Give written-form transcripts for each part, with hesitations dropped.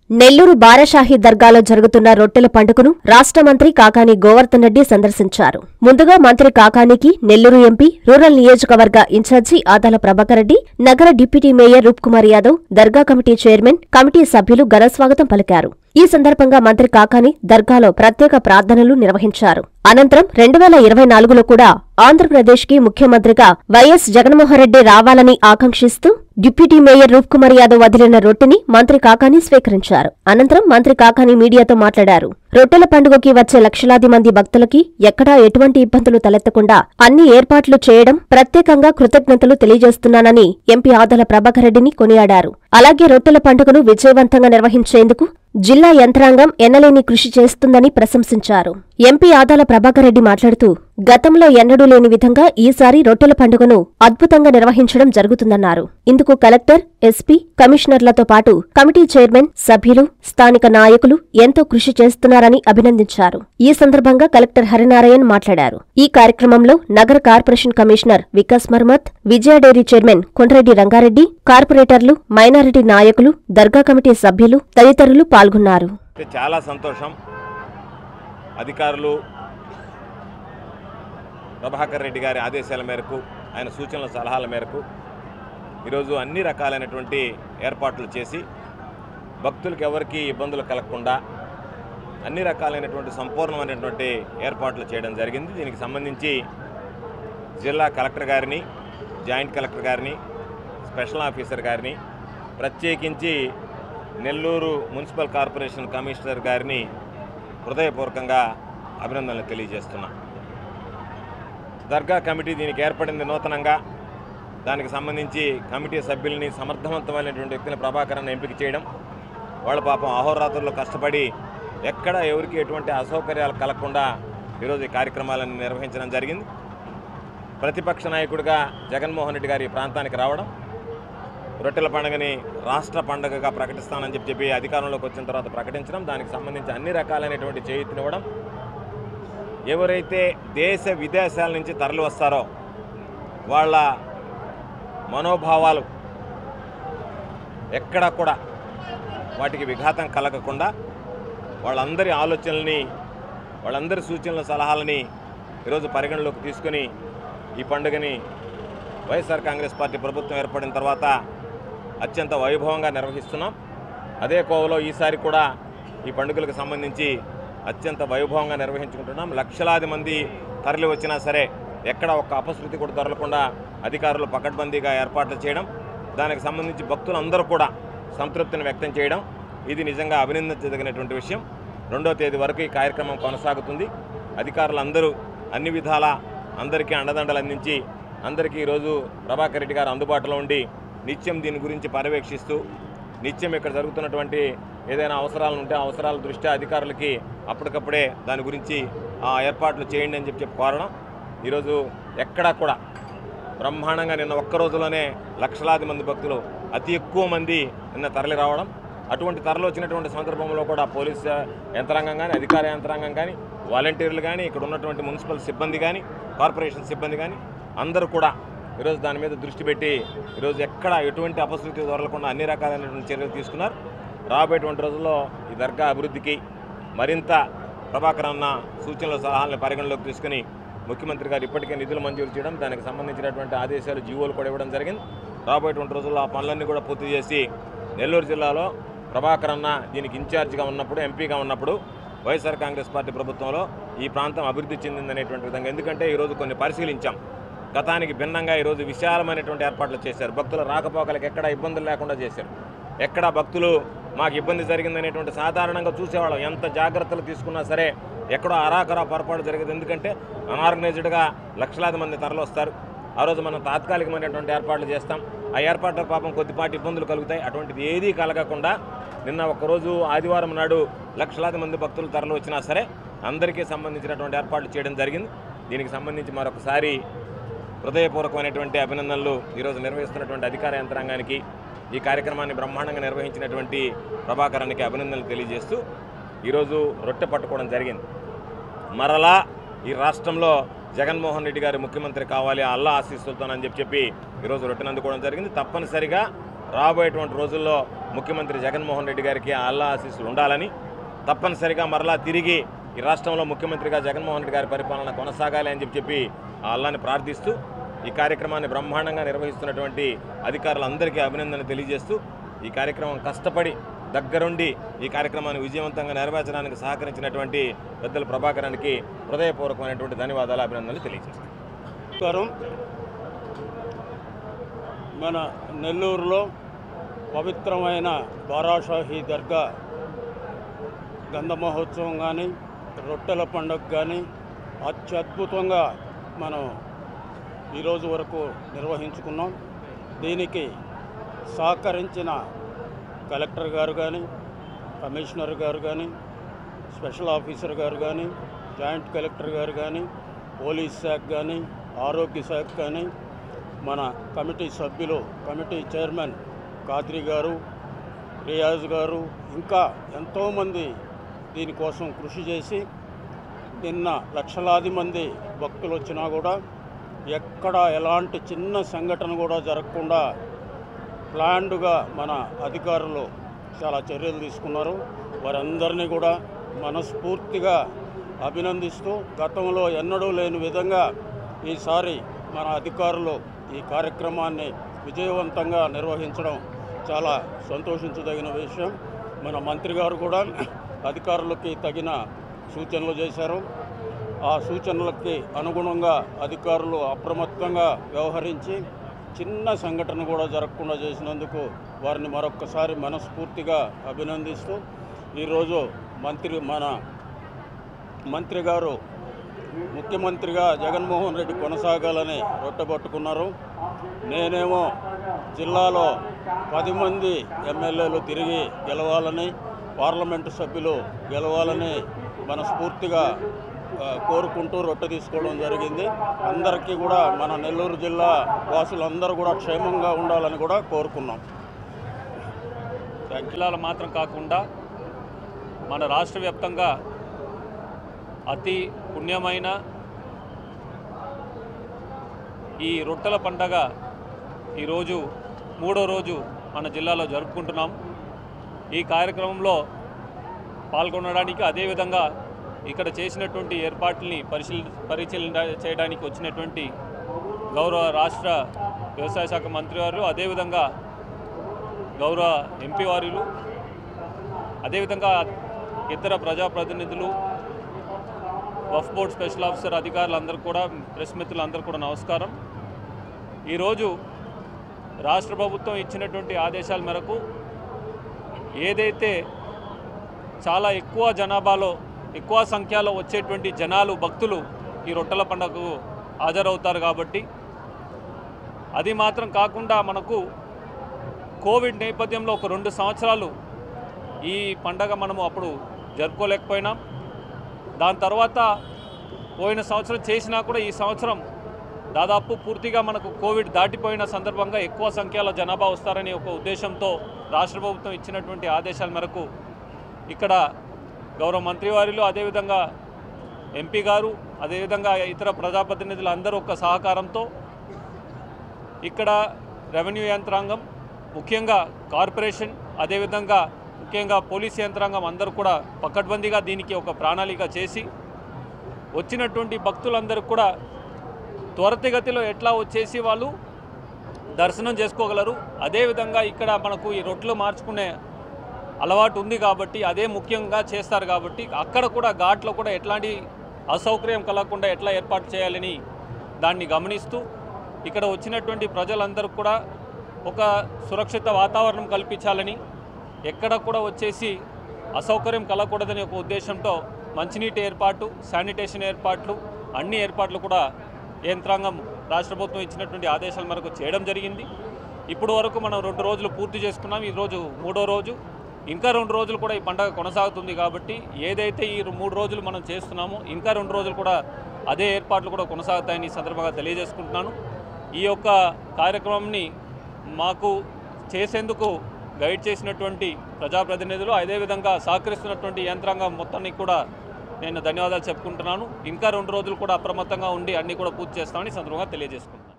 నెల్లూరు బారాషాహి దర్గాలో జరుగుతున్న రొట్టెల పండుగను రాష్ట్ర మంత్రి కాకాని గోవర్ధన్ రెడ్డి సందర్శించారు. ముందుగా మంత్రి కాకానికి నెల్లూరు ఎంపీ రూరల్ నియోజకవర్గ ఇన్ఛార్జి ఆదాల ప్రభాకర్ రెడ్డి, నగర డిప్యూటీ మేయర్ రూప్ కుమార్ యాదవ్, దర్గా కమిటీ చైర్మన్, కమిటీ సభ్యులు ఘనస్వాగతం పలికారు. ఈ సందర్భంగా మంత్రి కాకాని దర్గాలో ప్రత్యేక ప్రార్థనలు నిర్వహించారు. అనంతరం 2024లో కూడా ఆంధ్రప్రదేశ్కి ముఖ్యమంత్రిగా వైఎస్ జగన్మోహన్ రెడ్డి రావాలని ఆకాంక్షిస్తూ డిప్యూటీ మేయర్ రూప్ కుమార్ యాదవ్ వదిలిన రొట్టెని మంత్రి కాకాని స్వీకరించారు. అనంతరం మంత్రి కాకాని మీడియాతో మాట్లాడారు. రొట్టెల పండుగకి వచ్చే లక్షలాది మంది భక్తులకి ఎక్కడా ఎటువంటి ఇబ్బందులు తలెత్తకుండా అన్ని ఏర్పాట్లు చేయడం ప్రత్యేకంగా కృతజ్ఞతలు తెలియజేస్తున్నానని ఎంపీ ఆదాల ప్రభాకర్ రెడ్డిని కొనియాడారు. అలాగే రొట్టెల పండుగను విజయవంతంగా నిర్వహించేందుకు జిల్లా యంత్రాంగం ఎన్నలేని కృషి చేస్తుందని ప్రశంసించారు. ఎంపీ ఆదాల ప్రభాకర్ రెడ్డి మాట్లాడుతూ గతంలో ఎన్నడూ లేని విధంగా ఈసారి రొట్టెల పండుగను అద్భుతంగా నిర్వహించడం జరుగుతుందన్నారు. ఇందుకు కలెక్టర్, ఎస్పీ, కమిషనర్లతో పాటు కమిటీ చైర్మన్, సభ్యులు, స్థానిక నాయకులు ఎంతో కృషి చేస్తున్నారని అభినందించారు. ఈ సందర్భంగా కలెక్టర్ హరినారాయణ్ మాట్లాడారు. ఈ కార్యక్రమంలో నగర corporation commissioner Vikas Marmat, Vijaya dairy chairman Kondreddy Rangareddy, కార్పొరేటర్లు, మైనారిటీ నాయకులు, దర్గా కమిటీ సభ్యులు తదితరులు పాల్గొన్నారు. చాలా సంతోషం. అధికారులు ప్రభాకర్ రెడ్డి గారి ఆదేశాల మేరకు, ఆయన సూచనల సలహాల మేరకు ఈరోజు అన్ని రకాలైనటువంటి ఏర్పాట్లు చేసి భక్తులకు ఎవరికీ ఇబ్బందులు కలగకుండా అన్ని రకాలైనటువంటి సంపూర్ణమైనటువంటి ఏర్పాట్లు చేయడం జరిగింది. దీనికి సంబంధించి జిల్లా కలెక్టర్ గారిని, జాయింట్ కలెక్టర్ గారిని, స్పెషల్ ఆఫీసర్ గారిని, ప్రత్యేకించి నెల్లూరు మున్సిపల్ కార్పొరేషన్ కమిషనర్ గారిని హృదయపూర్వకంగా అభినందనలు తెలియజేస్తున్నా. దర్గా కమిటీ దీనికి ఏర్పడింది నూతనంగా. దానికి సంబంధించి కమిటీ సభ్యుల్ని సమర్థవంతమైనటువంటి వ్యక్తిని ప్రభాకరన్ ఎంపిక చేయడం, వాళ్ళ పాపం అహోరాత్రుల్లో కష్టపడి ఎక్కడ ఎవరికి ఎటువంటి అసౌకర్యాలు కలగకుండా ఈరోజు ఈ కార్యక్రమాలను నిర్వహించడం జరిగింది. ప్రతిపక్ష నాయకుడిగా జగన్మోహన్ రెడ్డి గారి ప్రాంతానికి రావడం, రొట్టెల పండుగని రాష్ట్ర పండుగగా ప్రకటిస్తానని చెప్పి అధికారంలోకి వచ్చిన తర్వాత ప్రకటించడం, దానికి సంబంధించి అన్ని రకాలైనటువంటి చేయూతనివ్వడం, ఎవరైతే దేశ విదేశాల నుంచి తరలి వస్తారో వాళ్ళ మనోభావాలు ఎక్కడా కూడా వాటికి విఘాతం కలగకుండా వాళ్ళందరి ఆలోచనల్ని, వాళ్ళందరి సూచనల సలహాలని ఈరోజు పరిగణలోకి తీసుకుని ఈ పండుగని వైఎస్ఆర్ కాంగ్రెస్ పార్టీ ప్రభుత్వం ఏర్పడిన తర్వాత అత్యంత వైభవంగా నిర్వహిస్తున్నాం. అదే కోవలో ఈసారి కూడా ఈ పండుగలకు సంబంధించి అత్యంత వైభవంగా నిర్వహించుకుంటున్నాం. లక్షలాది మంది తరలి వచ్చినా సరే ఎక్కడ ఒక్క అపశృతి కూడా దొరకకుండా అధికారులు పకడ్బందీగా ఏర్పాట్లు చేయడం, దానికి సంబంధించి భక్తులందరూ కూడా సంతృప్తిని వ్యక్తం చేయడం, ఇది నిజంగా అభినందించదగినటువంటి విషయం. 2వ తేదీ వరకు ఈ కార్యక్రమం కొనసాగుతుంది. అధికారులందరూ అన్ని విధాల అందరికీ అండదండలు అందించి అందరికీ ఈరోజు ప్రభాకర్ రెడ్డి గారు అందుబాటులో ఉండి నిత్యం దీని గురించి పర్యవేక్షిస్తూ నిత్యం ఇక్కడ జరుగుతున్నటువంటి ఏదైనా అవసరాలు ఉంటే అవసరాల దృష్ట్యా అధికారులకి అప్పటికప్పుడే దాని గురించి ఏర్పాట్లు చేయండి అని చెప్పి కోరడం. ఈరోజు ఎక్కడా కూడా బ్రహ్మాండంగా నిన్న ఒక్క రోజులోనే లక్షలాది మంది భక్తులు, అతి ఎక్కువ మంది నిన్న తరలి రావడం. అటువంటి తరలి వచ్చినటువంటి సందర్భంలో కూడా పోలీస్ యంత్రాంగం కానీ, అధికార యంత్రాంగం కానీ, వాలంటీర్లు కానీ, ఇక్కడ ఉన్నటువంటి మున్సిపల్ సిబ్బంది కానీ, కార్పొరేషన్ సిబ్బంది కానీ అందరూ కూడా ఈరోజు దాని మీద దృష్టి పెట్టి ఈరోజు ఎక్కడ ఎటువంటి అపశృతి దొరకకుండా అన్ని రకాలైనటువంటి చర్యలు తీసుకున్నారు. రాబోయేటువంటి రోజుల్లో ఈ దర్గా అభివృద్ధికి మరింత ప్రభాకర్ అన్న సూచనల సలహాలను పరిగణలోకి తీసుకుని ముఖ్యమంత్రి గారు ఇప్పటికే నిధులు మంజూరు చేయడం, దానికి సంబంధించినటువంటి ఆదేశాలు, జీవోలు కూడా ఇవ్వడం జరిగింది. రాబోయేటువంటి రోజుల్లో ఆ పనులన్నీ కూడా పూర్తి చేసి నెల్లూరు జిల్లాలో ప్రభాకర్ అన్న దీనికి ఇన్ఛార్జిగా ఉన్నప్పుడు, ఎంపీగా ఉన్నప్పుడు వైఎస్ఆర్ కాంగ్రెస్ పార్టీ ప్రభుత్వంలో ఈ ప్రాంతం అభివృద్ధి చెందిందనేటువంటి విధంగా, ఎందుకంటే ఈరోజు కొన్ని పరిశీలించాం. గతానికి భిన్నంగా ఈరోజు విశాలమైనటువంటి ఏర్పాట్లు చేశారు. భక్తుల రాకపోకలకు ఎక్కడ ఇబ్బందులు లేకుండా చేశారు. ఎక్కడ భక్తులు మాకు ఇబ్బంది జరిగిందనేటువంటి సాధారణంగా చూసేవాళ్ళం. ఎంత జాగ్రత్తలు తీసుకున్నా సరే ఎక్కడో అరాకరా పొరపాటు జరిగేది. ఎందుకంటే అనార్గనైజ్డ్గా లక్షలాది మంది తరలి వస్తారు. ఆ రోజు మనం తాత్కాలికమైనటువంటి ఏర్పాట్లు చేస్తాం. ఆ ఏర్పాట్ల పాపం కొద్దిపాటి ఇబ్బందులు కలుగుతాయి. అటువంటిది ఏదీ కలగకుండా నిన్న ఒక్కరోజు ఆదివారం నాడు లక్షలాది మంది భక్తులు తరలి వచ్చినా సరే అందరికీ సంబంధించినటువంటి ఏర్పాట్లు చేయడం జరిగింది. దీనికి సంబంధించి మరొకసారి హృదయపూర్వకమైనటువంటి అభినందనలు ఈరోజు నిర్వహిస్తున్నటువంటి అధికార యంత్రాంగానికి, ఈ కార్యక్రమాన్ని బ్రహ్మాండంగా నిర్వహించినటువంటి ప్రభాకరానికి అభినందనలు తెలియజేస్తూ ఈరోజు రొట్టె పట్టుకోవడం జరిగింది. మరలా ఈ రాష్ట్రంలో జగన్మోహన్ రెడ్డి గారు ముఖ్యమంత్రి కావాలి, అల్లా ఆశీస్సులతోనని చెప్పి ఈరోజు రొట్టెను అందుకోవడం జరిగింది. తప్పనిసరిగా రాబోయేటువంటి రోజుల్లో ముఖ్యమంత్రి జగన్మోహన్ రెడ్డి గారికి ఆ అల్లా ఆశీస్సులు ఉండాలని, తప్పనిసరిగా మరలా తిరిగి ఈ రాష్ట్రంలో ముఖ్యమంత్రిగా జగన్మోహన్ రెడ్డి గారి పరిపాలన కొనసాగాలి అని చెప్పి ఆ అల్లాని ప్రార్థిస్తూ ఈ కార్యక్రమాన్ని బ్రహ్మాండంగా నిర్వహిస్తున్నటువంటి అధికారులందరికీ అభినందన తెలియజేస్తూ ఈ కార్యక్రమం కష్టపడి దగ్గరుండి ఈ కార్యక్రమాన్ని విజయవంతంగా నెరవేర్చడానికి సహకరించినటువంటి పెద్దల ప్రభాకరానికి హృదయపూర్వకమైనటువంటి ధన్యవాదాలు, అభినందనలు తెలియజేస్తాను. మన నెల్లూరులో పవిత్రమైన బారాషాహి దర్గా గంధ మహోత్సవం కానీ, రొట్టెల పండుగ కానీ అత్యద్భుతంగా మనం ఈరోజు వరకు నిర్వహించుకున్నాం. దీనికి సహకరించిన కలెక్టర్ గారు కానీ, కమిషనర్ గారు కానీ, స్పెషల్ ఆఫీసర్ గారు కానీ, జాయింట్ కలెక్టర్ గారు కానీ, పోలీస్ శాఖ కానీ, ఆరోగ్య శాఖ కానీ, మన కమిటీ సభ్యులు, కమిటీ చైర్మన్ ఖాద్రి గారు, రియాజ్ గారు, ఇంకా ఎంతోమంది దీనికోసం కృషి చేసి నిన్న లక్షలాది మంది భక్తులు వచ్చినా కూడా ఎక్కడ ఎలాంటి చిన్న సంఘటన కూడా జరగకుండా ప్లాన్డ్గా మన అధికారులు చాలా చర్యలు తీసుకున్నారు. వారందరినీ కూడా మనస్ఫూర్తిగా అభినందిస్తూ గతంలో ఎన్నడూ లేని విధంగా ఈసారి మన అధికారులు ఈ కార్యక్రమాన్ని విజయవంతంగా నిర్వహించడం చాలా సంతోషించదగిన విషయం. మన మంత్రి గారు కూడా అధికారులకి తగిన సూచనలు చేశారు. ఆ సూచనలకి అనుగుణంగా అధికారులు అప్రమత్తంగా వ్యవహరించి చిన్న సంఘటన కూడా జరగకుండా చేసినందుకు వారిని మరొక్కసారి మనస్ఫూర్తిగా అభినందిస్తూ ఈరోజు మన మంత్రి గారు ముఖ్యమంత్రిగా జగన్మోహన్ రెడ్డి కొనసాగాలని రొట్టెపట్టుకున్నారు. నేనేమో జిల్లాలో 10 మంది ఎమ్మెల్యేలు తిరిగి గెలవాలని, పార్లమెంటు సభ్యులు గెలవాలని మనస్ఫూర్తిగా కోరుకుంటూ రొట్టె తీసుకోవడం జరిగింది. అందరికీ కూడా మన నెల్లూరు జిల్లా వాసులందరూ కూడా క్షేమంగా ఉండాలని కూడా కోరుకున్నాం. జిల్లాలు మాత్రం కాకుండా మన రాష్ట్ర వ్యాప్తంగా అతి పుణ్యమైన ఈ రొట్టెల పండగ ఈరోజు 3వ రోజు మన జిల్లాలో జరుపుకుంటున్నాం. ఈ కార్యక్రమంలో పాల్గొనడానికి, అదేవిధంగా ఇక్కడ చేసినటువంటి ఏర్పాట్లని పరిశీలన చేయడానికి వచ్చినటువంటి గౌరవ రాష్ట్ర వ్యవసాయ శాఖ మంత్రి వారు, అదేవిధంగా గౌరవ ఎంపీ వారులు, అదేవిధంగా ఇతర ప్రజాప్రతినిధులు, వక్ఫ్ బోర్డ్ స్పెషల్ ఆఫీసర్ అధికారులందరూ కూడా, ప్రెస్ మిత్రులందరూ కూడా నమస్కారం. ఈరోజు రాష్ట్ర ప్రభుత్వం ఇచ్చినటువంటి ఆదేశాల మేరకు ఏదైతే చాలా ఎక్కువ జనాభాలో, ఎక్కువ సంఖ్యలో వచ్చేటువంటి జనాలు, భక్తులు ఈ రొట్టెల పండుగకు హాజరవుతారు కాబట్టి, అది మాత్రం కాకుండా మనకు కోవిడ్ నేపథ్యంలో ఒక 2 సంవత్సరాలు ఈ పండగ మనము అప్పుడు జరుపుకోలేకపోయినాం. దాని తర్వాత పోయిన సంవత్సరం చేసినా కూడా ఈ సంవత్సరం దాదాపు పూర్తిగా మనకు కోవిడ్ దాటిపోయిన సందర్భంగా ఎక్కువ సంఖ్యలో జనాభా వస్తారని ఒక ఉద్దేశంతో రాష్ట్ర ప్రభుత్వం ఇచ్చినటువంటి ఆదేశాల మేరకు ఇక్కడ గౌరవ మంత్రివారిలో, అదేవిధంగా ఎంపీ గారు, అదేవిధంగా ఇతర ప్రజాప్రతినిధులు అందరూ ఒక సహకారంతో ఇక్కడ రెవెన్యూ యంత్రాంగం, ముఖ్యంగా కార్పొరేషన్, అదేవిధంగా ముఖ్యంగా పోలీస్ యంత్రాంగం అందరూ కూడా పకడ్బందీగా దీనికి ఒక ప్రణాళిక చేసి వచ్చినటువంటి భక్తులందరూ కూడా త్వరితగతిలో ఎట్లా వచ్చేసి వాళ్ళు దర్శనం చేసుకోగలరు. అదేవిధంగా ఇక్కడ మనకు ఈ రొట్టెలు మార్చుకునే అలవాటు ఉంది కాబట్టి, అదే ముఖ్యంగా చేస్తారు కాబట్టి, అక్కడ కూడా ఘాట్లో కూడా ఎట్లాంటి అసౌకర్యం కలగకుండా ఎట్లా ఏర్పాటు చేయాలని దాన్ని గమనిస్తూ ఇక్కడ వచ్చినటువంటి ప్రజలందరూ కూడా ఒక సురక్షిత వాతావరణం కల్పించాలని, ఎక్కడ కూడా వచ్చేసి అసౌకర్యం కలగకూడదని ఒక ఉద్దేశంతో మంచినీటి ఏర్పాటు, శానిటేషన్ ఏర్పాట్లు, అన్ని ఏర్పాట్లు కూడా యంత్రాంగం రాష్ట్ర ప్రభుత్వం ఇచ్చినటువంటి ఆదేశాల మేరకు చేయడం జరిగింది. ఇప్పుడు వరకు మనం 2 రోజులు పూర్తి చేసుకున్నాం. ఈరోజు 3వ రోజు. ఇంకా 2 రోజులు కూడా ఈ పండుగ కొనసాగుతుంది కాబట్టి, ఏదైతే ఈ 3 రోజులు మనం చేస్తున్నామో ఇంకా 2 రోజులు కూడా అదే ఏర్పాట్లు కూడా కొనసాగుతాయని ఈ సందర్భంగా తెలియజేసుకుంటున్నాను. ఈ యొక్క కార్యక్రమాన్ని మాకు చేసేందుకు గైడ్ చేసినటువంటి ప్రజాప్రతినిధులు, అదేవిధంగా సహకరిస్తున్నటువంటి యంత్రాంగం మొత్తాన్ని కూడా నేను ధన్యవాదాలు చెప్పుకుంటున్నాను. ఇంకా 2 రోజులు కూడా అప్రమత్తంగా ఉండి అన్నీ కూడా పూర్తి చేస్తామని సందర్భంగా తెలియజేసుకుంటున్నాను.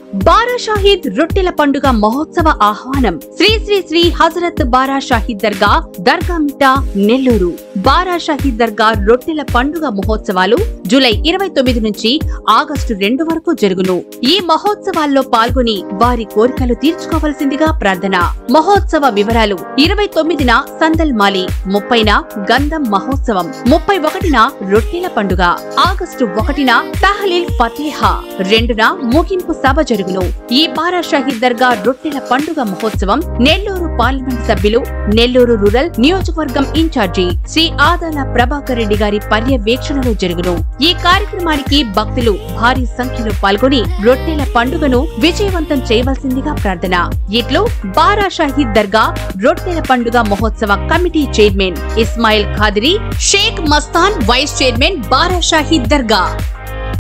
బారా షాహీద్ రొట్టెల పండుగ మహోత్సవ ఆహ్వానం శ్రీ శ్రీ శ్రీ హజరత్ బారా షాహీద్ దర్గా దర్గామిట్టా నెల్లూరు. బారా షాహీద్ దర్గా రొట్టెల పండుగ మహోత్సవాలు జూలై 29 నుంచి ఆగస్టు 2 వరకు జరుగును. ఈ మహోత్సవాల్లో పాల్గొని వారి కోరికలు తీర్చుకోవలసిందిగా ప్రార్థన. మహోత్సవ వివరాలు: 29న సందల్ మాలి, 30న గంధం మహోత్సవం, 31న రొట్టెల పండుగ, ఆగస్టు 1న తహలీల్ ఫతేహా, 2న ముగింపు సభ జరుగును. ఈ బారా షాహీద్ దర్గా రొట్టెల పండుగ మహోత్సవం నెల్లూరు పార్లమెంట్ సభ్యులు, నెల్లూరు రూరల్ నియోజకవర్గం ఇన్ఛార్జి శ్రీ ఆదాల ప్రభాకర్ రెడ్డి గారి పర్యవేక్షణలో జరుగును. ఈ కార్యక్రమానికి భక్తులు భారీ సంఖ్యలో పాల్గొని రొట్టెల పండుగను విజయవంతం చేయవలసిందిగా ప్రార్థన. ఇట్లు బారా షాహీద్ దర్గా రొట్టెల పండుగ మహోత్సవ committee chairman Ismail Khadiri, Shaik Mastan vice chairman Bara Shaheed దర్గా.